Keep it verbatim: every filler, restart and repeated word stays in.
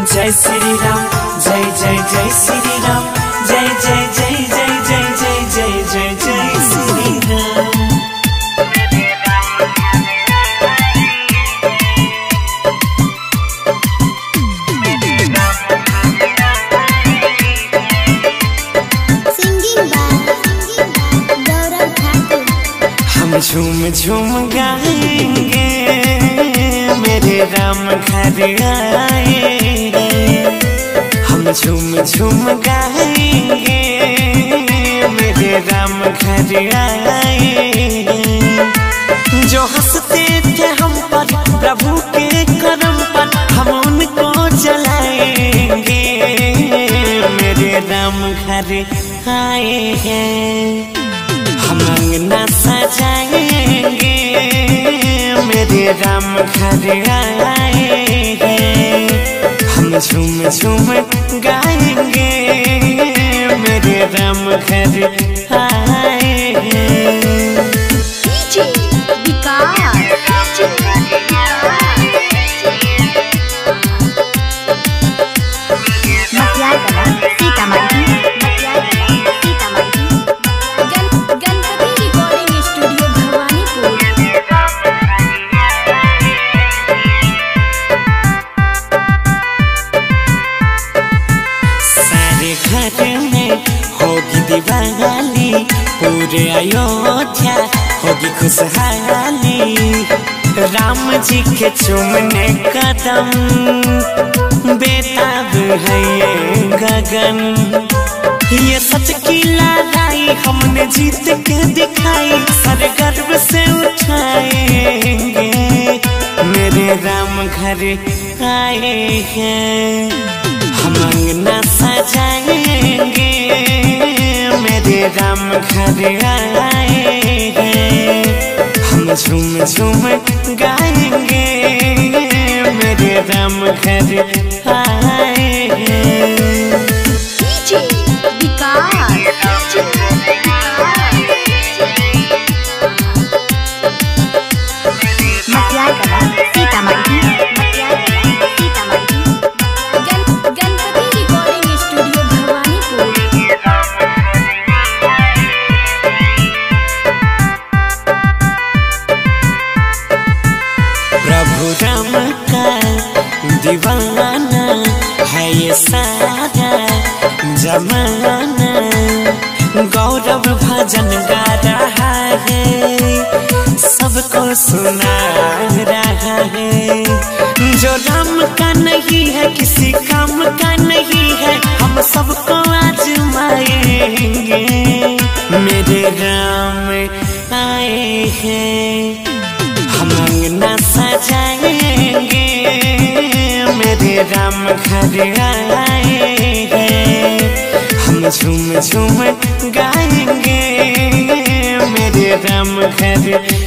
जय श्री राम, जय जय जय श्री राम, जय जय जय जय जय जय जय जय जय श्री राम। हम झूम झूम गाएंगे मेरे राम घर आए। हम झूम झूम गाएंगे मेरे राम घर आए। जो हंसते थे हम पर प्रभु के करम पर, हम उनको जलाएंगे मेरे राम घर आए हैं। हम अंगना सजाएंगे मेरे राम घर आए हैं। हम झूम झूम गाएंगे मेरे राम घर आए हैं। दिवाली पूरे अयोध्या होगी खुशहाली। राम जी के चूमने कदम बेताब है ये गगन। ये सच की लड़ाई हमने जीत के दिखाई, सर गर्व से उठाएंगे मेरे राम घर आए हैं। हम अंगना सजाएंगे मेरे राम घर आए हैं। हम झूम झूम गाएंगे मेरे राम घर आए हैं। प्रभु राम का दीवाना है ये सारा जमाना। गौरव भजन गा रहा है, सबको सुना रहा है। जो राम का नहीं है किसी काम का नहीं है, हम सबको आजमाएंगे मेरे राम आए हैं। हम अंगना सजाएंगे मेरे राम घर आए हैं। हम झूम झूम गाएंगे मेरे राम घर